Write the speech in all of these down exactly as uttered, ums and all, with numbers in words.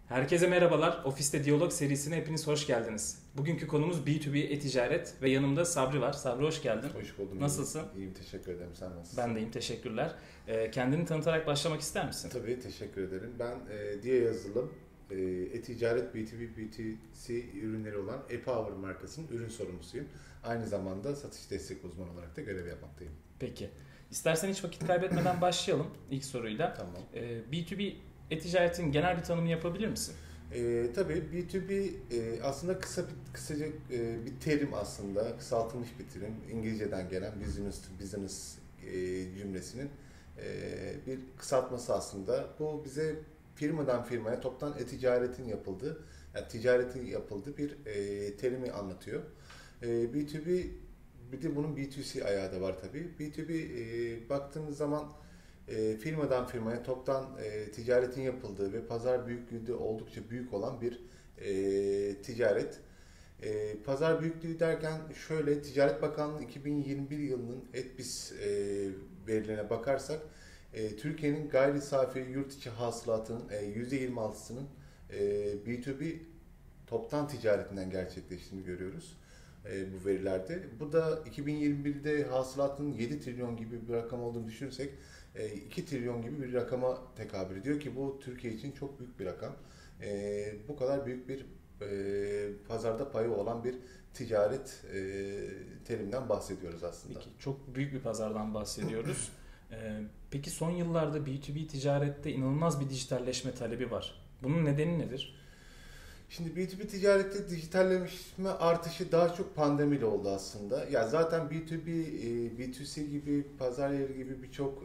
Herkese merhabalar. Ofiste Diyalog serisine hepiniz hoş geldiniz. Bugünkü konumuz B iki B e-ticaret ve yanımda Sabri var. Sabri hoş geldin. Hoş buldum. Nasılsın? İyiyim, iyiyim teşekkür ederim. Sen nasılsın? Ben de iyiyim, teşekkürler. Ee, kendini tanıtarak başlamak ister misin? Tabii, teşekkür ederim. Ben e, Diye Yazılım, e, e-ticaret B iki B, B iki C ürünleri olan ePower markasının ürün sorumlusuyum. Aynı zamanda satış destek uzmanı olarak da görev yapmaktayım. Peki. İstersen hiç vakit kaybetmeden başlayalım ilk soruyla. Tamam. Ee, B iki B e-ticaretin genel bir tanımını yapabilir misin? E, tabii B iki B e, aslında kısa bir, kısaca e, bir terim aslında, kısaltılmış bir terim. İngilizceden gelen business to business e, cümlesinin e, bir kısaltması aslında. Bu bize firmadan firmaya toptan e-ticaretin yapıldığı, yani ticaretin yapıldığı bir e, terimi anlatıyor. E, B iki B, bir de bunun B iki C ayağı da var tabii. B iki B e, baktığımız zaman E, firmadan firmaya toptan e, ticaretin yapıldığı ve pazar büyüklüğü de oldukça büyük olan bir e, ticaret. E, pazar büyüklüğü derken şöyle, Ticaret Bakanlığı iki bin yirmi bir yılının ETBİS e, verilerine bakarsak e, Türkiye'nin gayri safi yurt içi hasılatının e, yüzde yirmi altısının e, B iki B toptan ticaretinden gerçekleştiğini görüyoruz e, bu verilerde. Bu da iki bin yirmi birde hasılatın yedi trilyon gibi bir rakam olduğunu düşünürsek iki trilyon gibi bir rakama tekabül ediyor ki bu Türkiye için çok büyük bir rakam. E, bu kadar büyük bir e, pazarda payı olan bir ticaret e, teriminden bahsediyoruz aslında. Peki, çok büyük bir pazardan bahsediyoruz. ee, peki son yıllarda B iki B ticarette inanılmaz bir dijitalleşme talebi var. Bunun nedeni nedir? Şimdi B iki B ticarette dijitalleşme artışı daha çok pandemiyle oldu aslında. Ya zaten B iki B, B iki C gibi, pazar yeri gibi birçok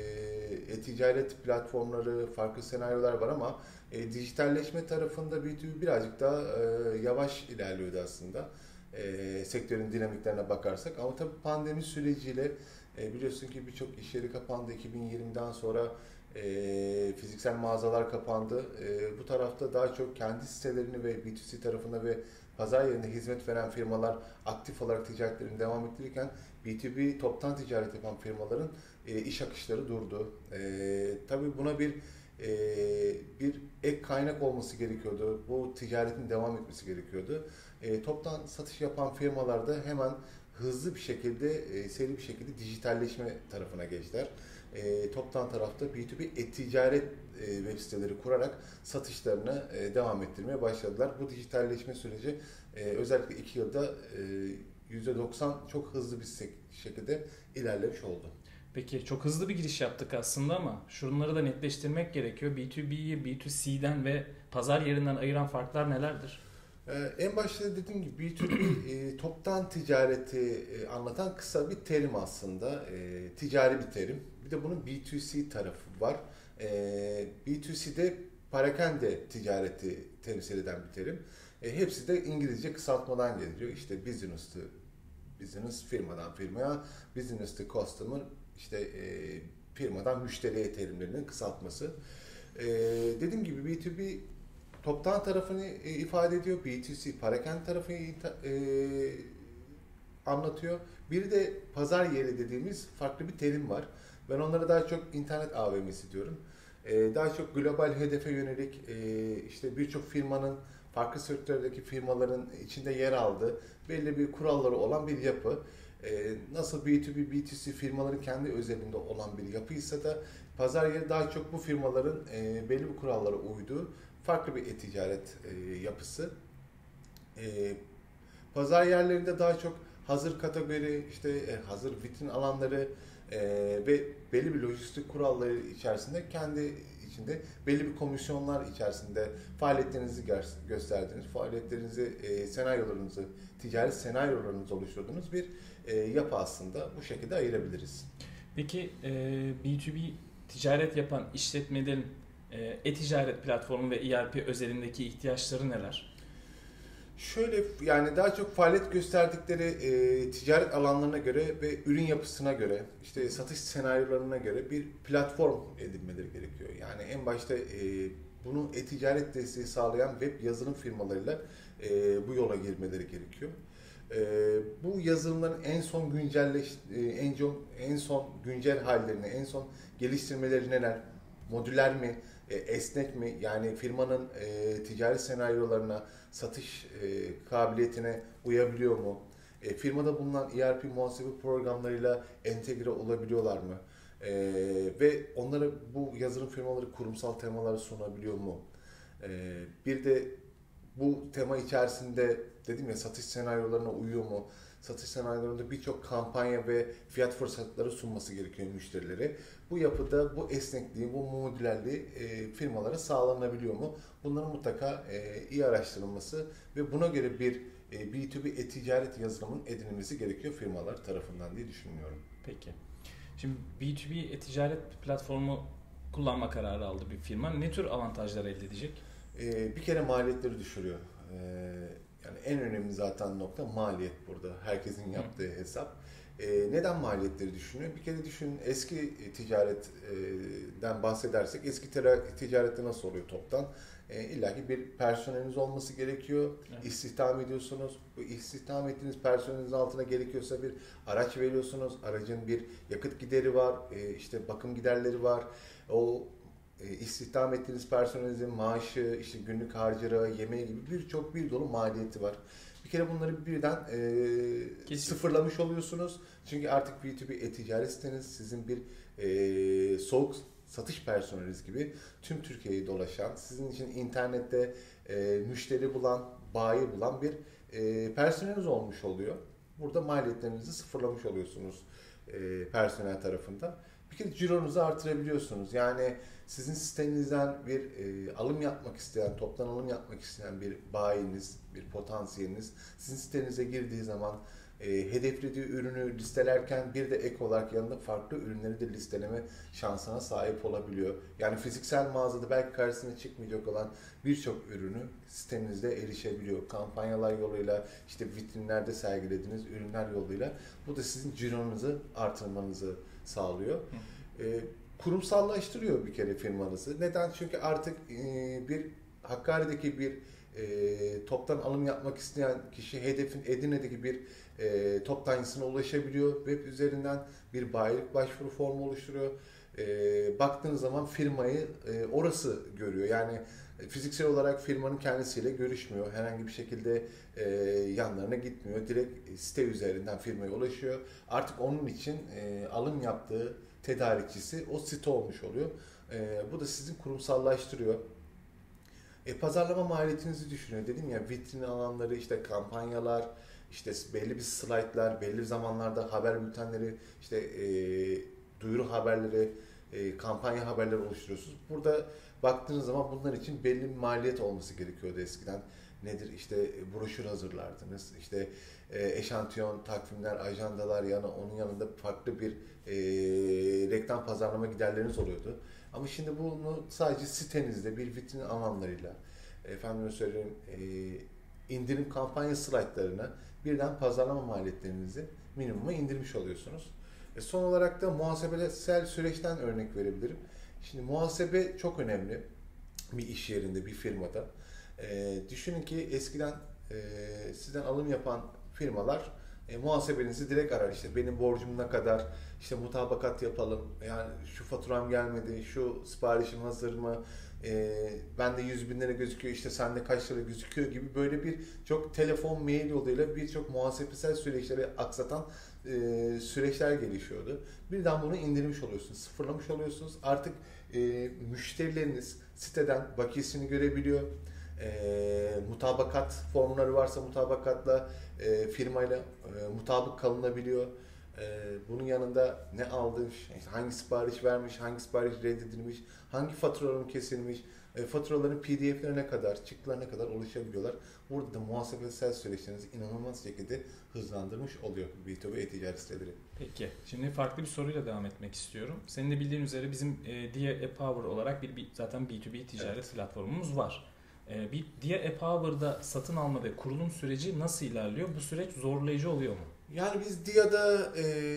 e-ticaret platformları, farklı senaryolar var ama e, dijitalleşme tarafında B iki B birazcık daha e, yavaş ilerliyordu aslında. E, sektörün dinamiklerine bakarsak. Ama tabii pandemi süreciyle e, biliyorsun ki birçok iş yeri kapandı. iki bin yirmiden sonra E, fiziksel mağazalar kapandı. E, bu tarafta daha çok kendi sitelerini ve B iki C tarafında ve pazar yerinde hizmet veren firmalar aktif olarak ticaretlerini devam ettirirken B iki B toptan ticaret yapan firmaların e, iş akışları durdu. E, tabii buna bir e, bir ek kaynak olması gerekiyordu. Bu ticaretin devam etmesi gerekiyordu. E, toptan satış yapan firmalar da hemen hızlı bir şekilde, e, seri bir şekilde dijitalleşme tarafına geçtiler. E, toptan tarafta B iki B e-ticaret e, web siteleri kurarak satışlarını e, devam ettirmeye başladılar. Bu dijitalleşme süreci e, özellikle iki yılda e, yüzde doksan çok hızlı bir şekilde ilerlemiş oldu. Peki, çok hızlı bir giriş yaptık aslında ama şunları da netleştirmek gerekiyor. B iki B'yi B iki C'den ve pazar yerinden ayıran farklar nelerdir? Ee, en başta dediğim gibi B iki B e, toptan ticareti e, anlatan kısa bir terim aslında. E, ticari bir terim. Bir de bunun B iki C tarafı var. E, B iki C'de parakende ticareti temsil eden bir terim. E, hepsi de İngilizce kısaltmadan geliyor. İşte business to business, firmadan firmaya, business to customer, işte e, firmadan müşteriye terimlerinin kısaltması. E, dediğim gibi B iki B toptan tarafını e, ifade ediyor. B iki C parakende tarafını e, anlatıyor. Bir de pazar yeri dediğimiz farklı bir terim var. Ben onlara daha çok internet A V M'si diyorum. E, daha çok global hedefe yönelik e, işte birçok firmanın, farklı sektörlerdeki firmaların içinde yer aldığı belli bir kuralları olan bir yapı. E, nasıl B iki B, B iki C firmaların kendi özelinde olan bir yapıysa da pazar yeri daha çok bu firmaların e, belli bir kurallara uyduğu farklı bir e-ticaret e, yapısı. E, pazar yerlerinde daha çok hazır kategori, işte e, hazır vitrin alanları e, ve belli bir lojistik kuralları içerisinde kendi içinde belli bir komisyonlar içerisinde faaliyetlerinizi gösterdiğiniz, faaliyetlerinizi, e, senaryolarınızı, ticaret senaryolarınızı oluşturduğunuz bir e, yapı aslında. Bu şekilde ayırabiliriz. Peki e, B iki B ticaret yapan işletmelerin e-ticaret platformu ve E R P özelindeki ihtiyaçları neler? Şöyle, yani daha çok faaliyet gösterdikleri e, ticaret alanlarına göre ve ürün yapısına göre, işte satış senaryolarına göre bir platform edinmeleri gerekiyor. Yani en başta e, bunu e-ticaret desteği sağlayan web yazılım firmalarıyla e, bu yola girmeleri gerekiyor. E, bu yazılımların en son güncelleş, e, en, son, en son güncel hallerini, en son geliştirmeleri neler? Modüler mi? e, esnek mi? Yani firmanın e, ticari senaryolarına, satış e, kabiliyetine uyabiliyor mu? E, firmada bulunan E R P muhasebe programlarıyla entegre olabiliyorlar mı? E, ve onlara bu yazılım firmaları kurumsal temaları sunabiliyor mu? E, bir de bu tema içerisinde dedim ya satış senaryolarına uyuyor mu? Satış senaryolarında birçok kampanya ve fiyat fırsatları sunması gerekiyor müşterilere. Bu yapıda bu esnekliği, bu modülerliği e, firmalara sağlanabiliyor mu? Bunların mutlaka e, iyi araştırılması ve buna göre bir e, B iki B e-ticaret yazılımının edinilmesi gerekiyor firmalar tarafından diye düşünüyorum. Peki. Şimdi B iki B e-ticaret platformu kullanma kararı aldı bir firma. Ne tür avantajlar elde edecek? E, bir kere maliyetleri düşürüyor. E, yani en önemli zaten nokta maliyet burada. Herkesin yaptığı Hı. hesap. E, neden maliyetleri düşünüyor? Bir kere düşünün eski ticaretten bahsedersek eski ticarette nasıl oluyor toptan? E, İlla ki bir personeliniz olması gerekiyor. Evet. İstihdam ediyorsunuz. Bu istihdam ettiğiniz personelinizin altına gerekiyorsa bir araç veriyorsunuz. Aracın bir yakıt gideri var. E, işte bakım giderleri var. O e, istihdam ettiğiniz personelinizin maaşı, işte günlük harcırığı, yemeği gibi birçok bir dolu maliyeti var. Bir kere bunları birden e, sıfırlamış oluyorsunuz. Çünkü artık B iki B e-ticaret siteniz sizin bir e, soğuk satış personeliniz gibi tüm Türkiye'yi dolaşan, sizin için internette e, müşteri bulan, bayi bulan bir e, personeliniz olmuş oluyor. Burada maliyetlerinizi sıfırlamış oluyorsunuz e, personel tarafında. Bir kere cironuzu artırabiliyorsunuz. Yani sizin sitenizden bir e, alım yapmak isteyen, toptan alım yapmak isteyen bir bayiniz, bir potansiyeliniz sizin sitenize girdiği zaman e, hedeflediği ürünü listelerken bir de ek olarak yanında farklı ürünleri de listeleme şansına sahip olabiliyor. Yani fiziksel mağazada belki karşısına çıkmayacak olan birçok ürünü sitenizde erişebiliyor. Kampanyalar yoluyla, işte vitrinlerde sergilediğiniz ürünler yoluyla. Bu da sizin cironuzu artırmanızı sağlıyor. E, kurumsallaştırıyor bir kere firmanızı. Neden? Çünkü artık e, bir Hakkari'deki bir e, toptan alım yapmak isteyen kişi hedefin Edirne'deki bir e, toptancısına ulaşabiliyor. Web üzerinden bir bayilik başvuru formu oluşturuyor. E, baktığınız zaman firmayı e, orası görüyor. Yani fiziksel olarak firmanın kendisiyle görüşmüyor. Herhangi bir şekilde e, yanlarına gitmiyor. Direkt site üzerinden firmaya ulaşıyor. Artık onun için e, alım yaptığı tedarikçisi o site olmuş oluyor. E, bu da sizin kurumsallaştırıyor. E, pazarlama maliyetinizi düşünüyor. Dedim ya vitrin alanları, işte kampanyalar, işte belli bir slaytlar, belli zamanlarda haber bültenleri, işte e, duyuru haberleri, e, kampanya haberleri oluşturuyorsunuz. Burada baktığınız zaman bunlar için belli bir maliyet olması gerekiyordu eskiden. Nedir? İşte broşür hazırlardınız, işte e, eşantiyon, takvimler, ajandalar, yana onun yanında farklı bir e, reklam pazarlama giderleriniz oluyordu. Ama şimdi bunu sadece sitenizde bir vitrin alanlarıyla, efendim söyleyeyim, e, indirim kampanya slaytlarına birden pazarlama maliyetlerinizi minimuma indirmiş oluyorsunuz. E, son olarak da muhasebesel süreçten örnek verebilirim. Şimdi muhasebe çok önemli bir iş yerinde, bir firmada. E, düşünün ki eskiden e, sizden alım yapan firmalar e, muhasebenizi direkt arar. İşte benim borcum ne kadar, işte mutabakat yapalım, yani şu faturam gelmedi, şu siparişim hazır mı, e, bende yüz bin lira gözüküyor, işte sende kaç lira gözüküyor gibi böyle bir çok telefon, mail yoluyla birçok muhasebesel süreçleri aksatan e, süreçler gelişiyordu. Birden bunu indirmiş oluyorsunuz, sıfırlamış oluyorsunuz. Artık e, müşterileriniz siteden bakiyesini görebiliyor. E, mutabakat formları varsa mutabakatla e, firmayla e, mutabık kalınabiliyor. E, bunun yanında ne almış, işte hangi sipariş vermiş, hangi sipariş reddedilmiş, hangi faturaların kesilmiş, e, faturaların P D F'lerine kadar, çıktılarına kadar ulaşabiliyorlar. Burada da muhasebesel süreçlerinizi inanılmaz şekilde hızlandırmış oluyor B iki B e-ticaret siteleri. Peki, şimdi farklı bir soruyla devam etmek istiyorum. Senin de bildiğin üzere bizim e, Dia ePower olarak bir, bir zaten B iki B ticaret evet. platformumuz var. E, bir Dia ePower'da satın alma ve kurulum süreci nasıl ilerliyor? Bu süreç zorlayıcı oluyor mu? Yani biz Dia'da e,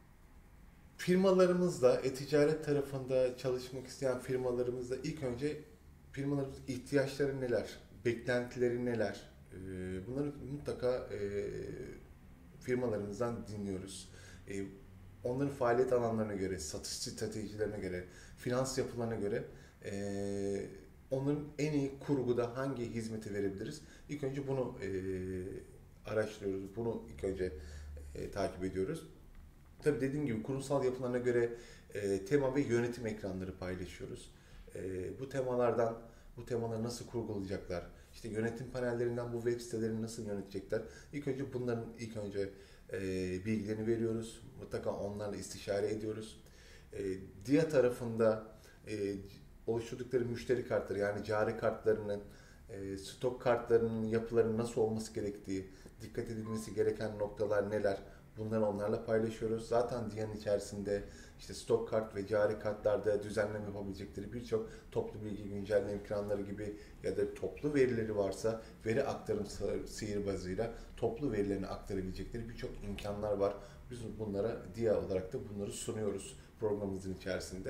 firmalarımızla, e-ticaret tarafında çalışmak isteyen firmalarımızla ilk önce firmalarımızın ihtiyaçları neler, beklentileri neler, e, bunları mutlaka e, firmalarımızdan dinliyoruz. E, onların faaliyet alanlarına göre, satış stratejilerine göre, finans yapılarına göre Ee, onların en iyi kurguda hangi hizmeti verebiliriz? İlk önce bunu e, araştırıyoruz. Bunu ilk önce e, takip ediyoruz. Tabii dediğim gibi kurumsal yapılarına göre e, tema ve yönetim ekranları paylaşıyoruz. E, bu temalardan, bu temaları nasıl kurgulayacaklar? İşte yönetim panellerinden bu web sitelerini nasıl yönetecekler? İlk önce bunların ilk önce e, bilgilerini veriyoruz. Mutlaka onlarla istişare ediyoruz. E, D I A tarafında e, oluşturdukları müşteri kartları yani cari kartlarının, e, stok kartlarının yapılarının nasıl olması gerektiği, dikkat edilmesi gereken noktalar neler? Bunları onlarla paylaşıyoruz. Zaten D I A'nın içerisinde işte stok kart ve cari kartlarda düzenleme yapabilecekleri birçok toplu bilgi güncelleme ekranları gibi ya da toplu verileri varsa veri aktarım sihirbazıyla toplu verilerini aktarabilecekleri birçok imkanlar var. Biz bunlara D I A olarak da bunları sunuyoruz programımızın içerisinde.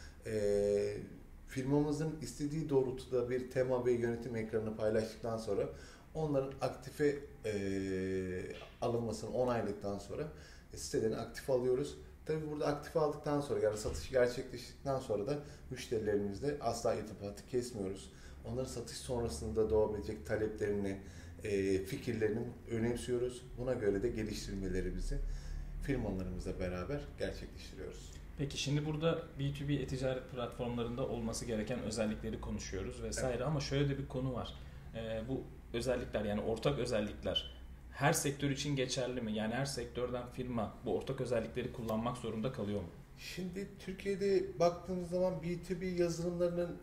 Ee, firmamızın istediği doğrultuda bir tema ve yönetim ekranını paylaştıktan sonra onların aktife e, alınmasını onayladıktan sonra e, sitelerini aktif alıyoruz. Tabii burada aktif aldıktan sonra yani satış gerçekleştikten sonra da müşterilerimizle asla irtibatı kesmiyoruz. Onların satış sonrasında doğabilecek taleplerini, e, fikirlerini önemsiyoruz. Buna göre de geliştirmelerimizi firmalarımızla beraber gerçekleştiriyoruz. Peki şimdi burada B iki B e-ticaret platformlarında olması gereken özellikleri konuşuyoruz vesaire evet. Ama şöyle de bir konu var. Ee, bu özellikler yani ortak özellikler her sektör için geçerli mi? Yani her sektörden firma bu ortak özellikleri kullanmak zorunda kalıyor mu? Şimdi Türkiye'de baktığımız zaman B iki B yazılımlarının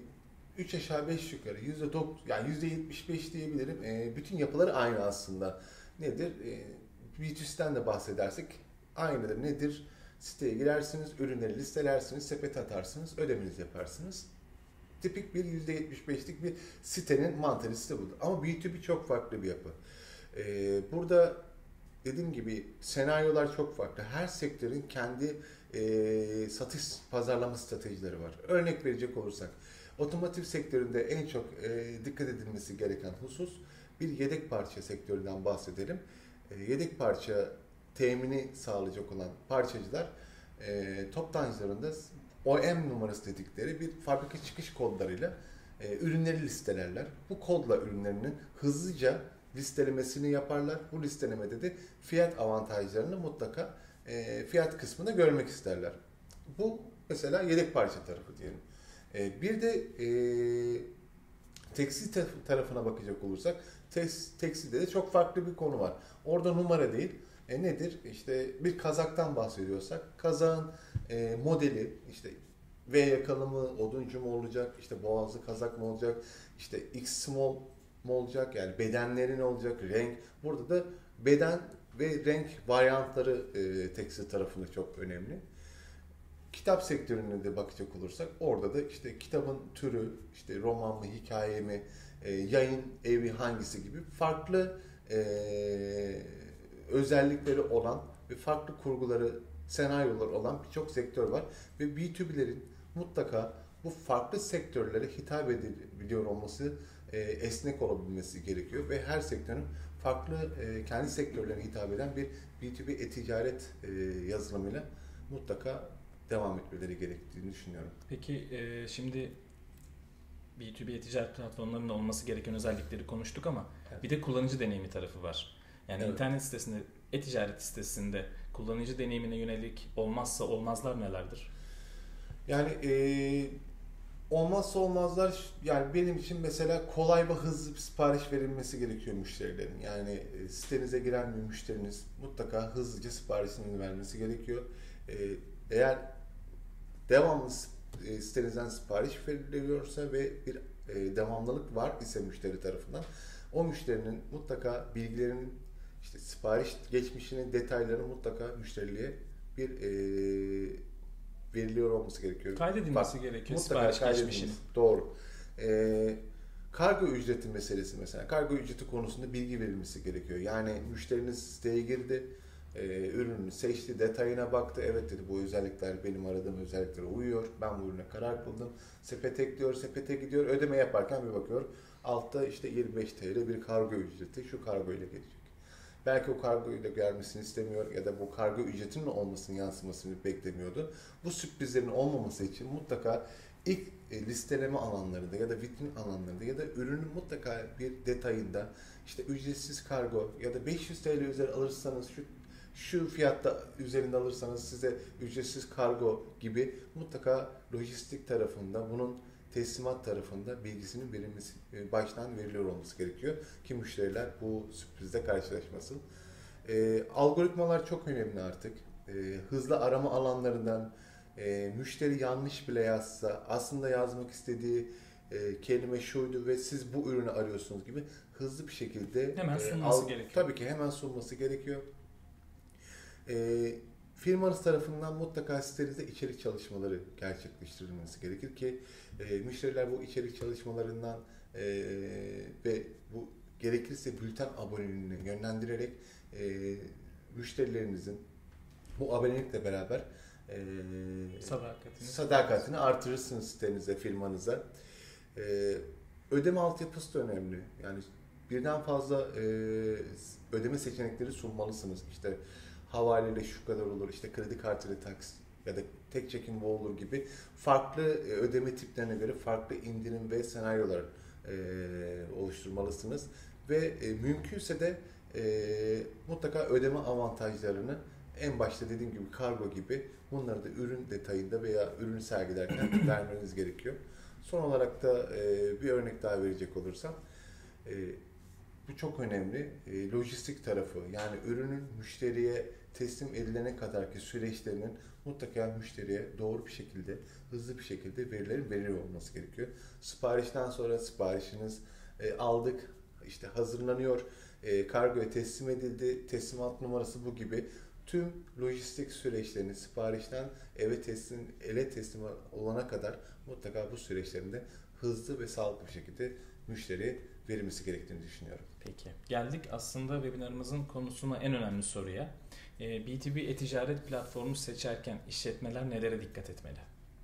üç aşağı beş yukarı yüzde doksan yani yüzde yetmiş beş diyebilirim. E, bütün yapıları aynı aslında. Nedir? E, B iki C'den de bahsedersek aynıdır. Nedir? Siteye girersiniz, ürünleri listelersiniz, sepet atarsınız, ödemenizi yaparsınız. Tipik bir yüzde yetmiş beşlik bir sitenin mantalitesi budur. Ama B iki B çok farklı bir yapı. Ee, burada dediğim gibi senaryolar çok farklı. Her sektörün kendi e, satış pazarlama stratejileri var. Örnek verecek olursak, otomotiv sektöründe en çok e, dikkat edilmesi gereken husus bir yedek parça sektöründen bahsedelim. E, yedek parça temini sağlayacak olan parçacılar e, toptancılarında O M numarası dedikleri bir fabrika çıkış kodlarıyla e, ürünleri listelerler. Bu kodla ürünlerinin hızlıca listelemesini yaparlar. Bu listelemede de fiyat avantajlarını mutlaka e, fiyat kısmında görmek isterler. Bu mesela yedek parça tarafı diyelim. E, bir de e, tekstil tarafına bakacak olursak tekstilde de çok farklı bir konu var. Orada numara değil. E nedir? İşte bir kazaktan bahsediyorsak kazağın e, modeli işte V yakalı mı, oduncu mu olacak, işte boğazlı kazak mı olacak, işte X small mu olacak yani bedenleri ne olacak, renk. Burada da beden ve renk varyantları e, tekstil tarafında çok önemli. Kitap sektörüne de bakacak olursak orada da işte kitabın türü, işte roman mı, hikaye mi, e, yayın evi hangisi gibi farklı e, özellikleri olan ve farklı kurguları, senaryolar olan birçok sektör var. Ve B iki B'lerin mutlaka bu farklı sektörlere hitap edebiliyor olması, e, esnek olabilmesi gerekiyor. Ve her sektörün farklı e, kendi sektörlerine hitap eden bir B iki B e-ticaret e, yazılımıyla mutlaka devam etmeleri gerektiğini düşünüyorum. Peki e, şimdi B iki B e-ticaret platformlarında olması gereken özellikleri konuştuk ama evet. Bir de kullanıcı deneyimi tarafı var. Yani evet. internet sitesinde, e-ticaret sitesinde kullanıcı deneyimine yönelik olmazsa olmazlar nelerdir? Yani e, olmazsa olmazlar yani benim için mesela kolay ve hızlı bir sipariş verilmesi gerekiyor müşterilerin. Yani e, sitenize giren bir müşteriniz mutlaka hızlıca siparişini vermesi gerekiyor. E, eğer devamlı e, sitenizden sipariş veriliyorsa ve bir e, devamlılık var ise müşteri tarafından o müşterinin mutlaka bilgilerinin işte sipariş geçmişinin detaylarını mutlaka müşteriliğe bir e, veriliyor olması gerekiyor. Kaydedilmesi Bak, gerekiyor sipariş geçmişinin. Doğru. E, kargo ücreti meselesi mesela. Kargo ücreti konusunda bilgi verilmesi gerekiyor. Yani müşteriniz siteye girdi, e, ürünü seçti, detayına baktı. Evet dedi bu özellikler benim aradığım özelliklere uyuyor. Ben bu ürüne karar kıldım. Sepete ekliyor, sepete gidiyor. Ödeme yaparken bir bakıyor. Altta işte yirmi beş TL bir kargo ücreti şu kargo ile gelecek. Belki o kargo ile gelmesini istemiyor ya da bu kargo ücretinin olmasının yansımasını beklemiyordu. Bu sürprizlerin olmaması için mutlaka ilk e, listeleme alanlarında ya da vitrin alanlarında ya da ürünün mutlaka bir detayında işte ücretsiz kargo ya da beş yüz T L üzeri alırsanız şu şu fiyatta üzerinde alırsanız size ücretsiz kargo gibi mutlaka lojistik tarafında bunun teslimat tarafında bilgisinin verilmesi, baştan veriliyor olması gerekiyor ki müşteriler bu sürprizle karşılaşmasın. E, algoritmalar çok önemli artık. E, hızlı arama alanlarından e, müşteri yanlış bile yazsa aslında yazmak istediği e, kelime şuydu ve siz bu ürünü arıyorsunuz gibi hızlı bir şekilde hemen sunması e, al, gerekiyor. Tabii ki hemen sunması gerekiyor. E, firmanız tarafından mutlaka sitenizde içerik çalışmaları gerçekleştirilmesi gerekir ki e, müşteriler bu içerik çalışmalarından e, ve bu gerekirse bülten aboneliğini yönlendirerek e, müşterilerinizin bu abonelikle beraber e, sadakatini, sadakatini artırırsınız sitenize, firmanıza. E, ödeme altyapısı da önemli. Yani birden fazla e, ödeme seçenekleri sunmalısınız. İşte havaleyle şu kadar olur, işte kredi kartıyla taksit ya da tek çekim bu olur gibi farklı ödeme tiplerine göre farklı indirim ve senaryolar e, oluşturmalısınız. Ve e, mümkünse de e, mutlaka ödeme avantajlarını en başta dediğim gibi kargo gibi bunları da ürün detayında veya ürünü sergilerken vermeniz gerekiyor. Son olarak da e, bir örnek daha verecek olursam e, bu çok önemli. E, lojistik tarafı yani ürünün müşteriye teslim edilene kadarki süreçlerinin mutlaka müşteriye doğru bir şekilde, hızlı bir şekilde verilerin veriliyor olması gerekiyor. Siparişten sonra siparişiniz e, aldık, işte hazırlanıyor, e, kargoya teslim edildi, teslimat numarası bu gibi tüm lojistik süreçlerini siparişten eve teslim, ele teslim olana kadar mutlaka bu süreçlerinde hızlı ve sağlıklı bir şekilde müşteriye verilmesi gerektiğini düşünüyorum. Peki. Geldik aslında webinarımızın konusuna, en önemli soruya. B iki B e-ticaret platformu seçerken işletmeler nelere dikkat etmeli?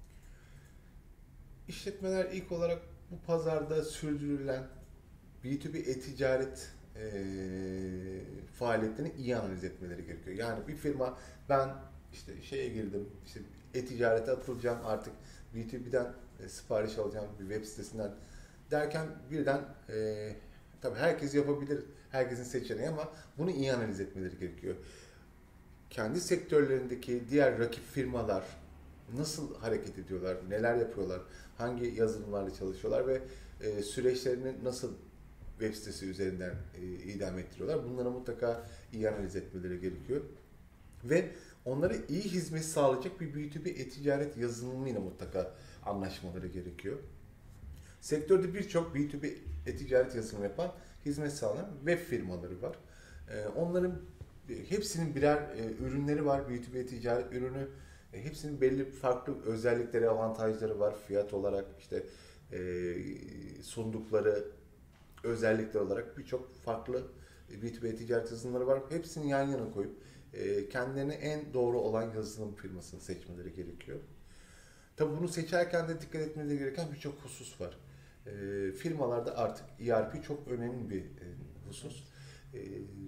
İşletmeler ilk olarak bu pazarda sürdürülen B iki B e-ticaret e, faaliyetlerini iyi analiz etmeleri gerekiyor. Yani bir firma ben işte şeye girdim, işte e-ticarete atılacağım artık B iki B'den e, sipariş alacağım bir web sitesinden derken birden e, tabii herkes yapabilir, herkesin seçeneği ama bunu iyi analiz etmeleri gerekiyor. Kendi sektörlerindeki diğer rakip firmalar nasıl hareket ediyorlar, neler yapıyorlar, hangi yazılımlarla çalışıyorlar ve e, süreçlerini nasıl web sitesi üzerinden e, idame ettiriyorlar. Bunları mutlaka iyi analiz etmeleri gerekiyor. Ve onlara iyi hizmet sağlayacak bir B iki B e-ticaret yazılımıyla mutlaka anlaşmaları gerekiyor. Sektörde birçok B iki B e-ticaret yazılımı yapan, hizmet sağlayan web firmaları var. E, onların hepsinin birer e, ürünleri var. B iki B ticaret ürünü. E, hepsinin belli farklı özellikleri, avantajları var. Fiyat olarak işte e, sundukları özellikler olarak birçok farklı B iki B ticaret yazılımları var. Hepsini yan yana koyup e, kendilerine en doğru olan yazılım firmasını seçmeleri gerekiyor. Tabii bunu seçerken de dikkat etmeleri gereken birçok husus var. E, firmalarda artık E R P çok önemli bir e, husus. E,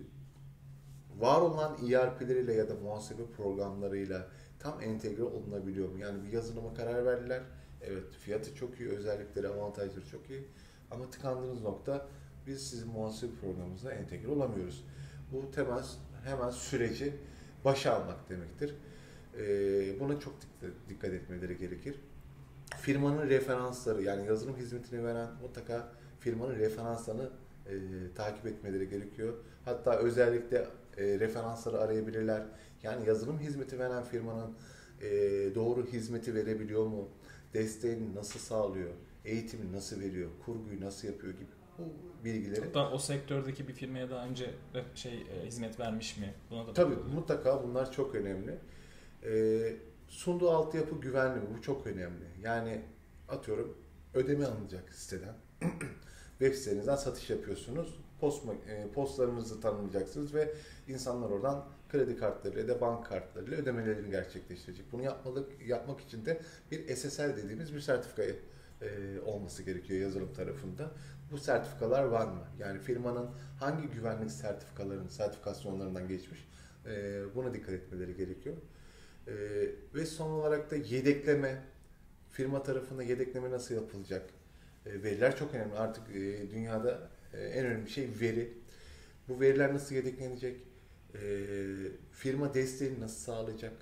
var olan E R P'leriyle ya da muhasebe programlarıyla tam entegre olunabiliyor mu? Yani bir yazılıma karar verdiler. Evet, fiyatı çok iyi, özellikleri, avantajları çok iyi. Ama tıkandığınız nokta biz sizin muhasebe programınızla entegre olamıyoruz. Bu temel hemen süreci başa almak demektir. Ee, buna çok dikkat etmeleri gerekir. Firmanın referansları yani yazılım hizmetini veren mutlaka firmanın referanslarını e, takip etmeleri gerekiyor. Hatta özellikle e, referansları arayabilirler. Yani yazılım hizmeti veren firmanın e, doğru hizmeti verebiliyor mu? Desteğini nasıl sağlıyor? Eğitimi nasıl veriyor? Kurguyu nasıl yapıyor gibi bu bilgileri. Hatta o sektördeki bir firmaya daha önce şey e, hizmet vermiş mi? Buna da tabii bakılıyor. Mutlaka bunlar çok önemli. E, sunduğu altyapı güvenli mi? Bu çok önemli. Yani atıyorum ödeme alınacak siteden. Web sitenizden satış yapıyorsunuz. Post, e, postlarınızı tanımlayacaksınız ve insanlar oradan kredi kartlarıyla ya da bank kartlarıyla ödemelerini gerçekleştirecek. Bunu yapmalık, yapmak için de bir S S L dediğimiz bir sertifika e, olması gerekiyor yazılım tarafında. Bu sertifikalar var mı? Yani firmanın hangi güvenlik sertifikalarının, sertifikasyonlarından geçmiş? E, buna dikkat etmeleri gerekiyor. E, ve son olarak da yedekleme, firma tarafında yedekleme nasıl yapılacak? E, veriler çok önemli. Artık e, dünyada e, en önemli şey veri. Bu veriler nasıl yedeklenecek? E, firma desteğini nasıl sağlayacak?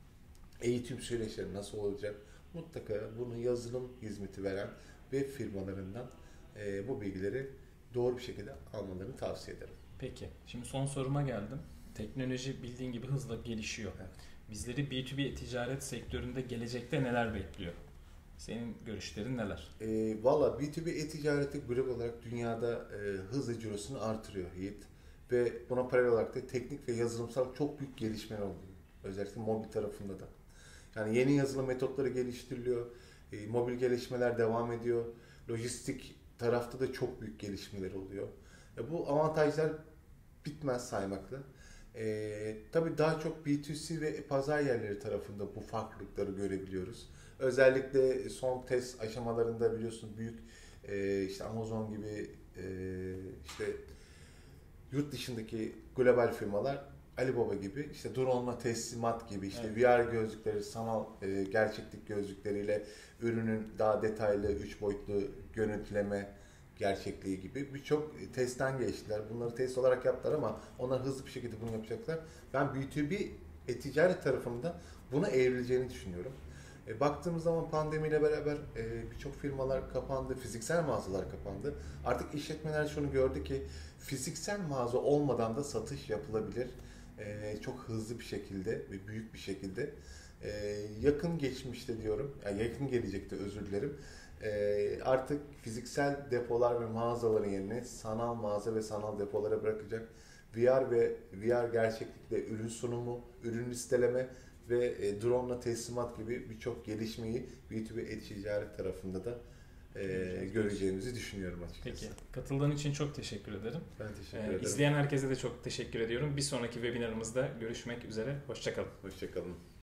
Eğitim süreçleri nasıl olacak? Mutlaka bunu yazılım hizmeti veren web firmalarından e, bu bilgileri doğru bir şekilde almalarını tavsiye ederim. Peki, şimdi son soruma geldim. Teknoloji bildiğin gibi hızla gelişiyor. Evet. Bizleri B iki B ticaret sektöründe gelecekte neler bekliyor? Senin görüşlerin neler? E, Valla B iki B e-ticareti global olarak dünyada e, hızlı cirosunu artırıyor Yiğit. Ve buna paralel olarak da teknik ve yazılımsal çok büyük gelişmeler oluyor. Özellikle mobil tarafında da. Yani yeni yazılım metotları geliştiriliyor. E, mobil gelişmeler devam ediyor. Lojistik tarafta da çok büyük gelişmeler oluyor. E, bu avantajlar bitmez saymakla. E, tabii daha çok B iki C ve pazar yerleri tarafında bu farklılıkları görebiliyoruz. Özellikle son test aşamalarında biliyorsun büyük e, işte Amazon gibi e, işte yurt dışındaki global firmalar Alibaba gibi işte drone'la teslimat gibi işte Evet. V R gözlükleri, sanal e, gerçeklik gözlükleriyle ürünün daha detaylı üç boyutlu görüntüleme gerçekliği gibi birçok testten geçtiler. Bunları test olarak yaptılar ama onlar hızlı bir şekilde bunu yapacaklar. Ben B iki B e-ticaret tarafında buna evrileceğini düşünüyorum. E, baktığımız zaman pandemiyle beraber e, birçok firmalar kapandı, fiziksel mağazalar kapandı. Artık işletmeler şunu gördü ki fiziksel mağaza olmadan da satış yapılabilir. E, çok hızlı bir şekilde ve büyük bir şekilde. E, yakın geçmişte diyorum, yani yakın gelecekte özür dilerim. E, artık fiziksel depolar ve mağazaların yerine sanal mağaza ve sanal depolara bırakacak. V R ve V R gerçeklikle ürün sunumu, ürün listeleme ve e, drone'la teslimat gibi birçok gelişmeyi B iki B e-ticaret tarafında da e, göreceğimizi düşünüyorum açıkçası. Peki, katıldığın için çok teşekkür ederim. Ben teşekkür Ee, ederim. İzleyen herkese de çok teşekkür ediyorum. Bir sonraki webinarımızda görüşmek üzere. Hoşça kalın. Hoşça kalın.